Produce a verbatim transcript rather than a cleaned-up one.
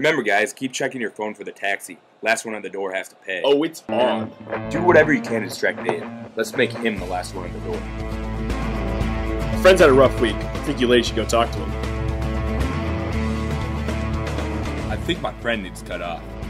Remember, guys, keep checking your phone for the taxi. Last one on the door has to pay. Oh, it's on. Do whatever you can to distract Dave. Let's make him the last one on the door. My friend's had a rough week. I think you ladies should go talk to him. I think my friend needs cut off.